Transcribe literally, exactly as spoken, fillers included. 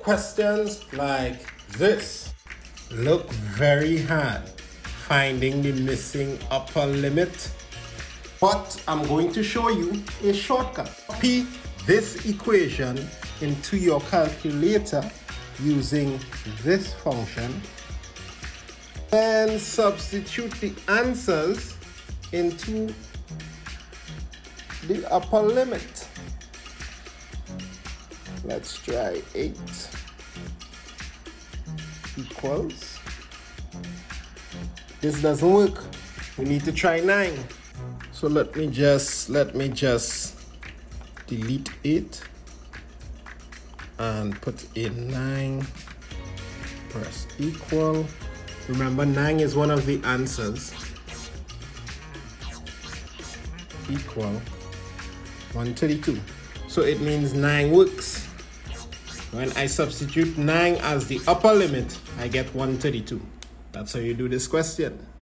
Questions like this look very hard, finding the missing upper limit. But I'm going to show you a shortcut. Copy this equation into your calculator using this function, and substitute the answers into the upper limit. Let's try eight equals. This doesn't work. We need to try nine. So let me just let me just delete it and put in nine. Press equal. Remember, nine is one of the answers. Equal one hundred thirty-two. So it means nine works. When I substitute nine as the upper limit, I get one hundred thirty-two. That's how you do this question.